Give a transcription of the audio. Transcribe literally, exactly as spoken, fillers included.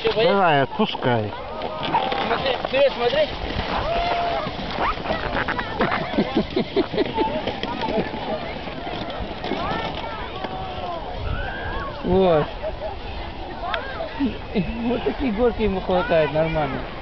Все, боишься? Давай, отпускай. Смотри, вперед смотри. Вот. Вот такие горки ему хватает, нормально.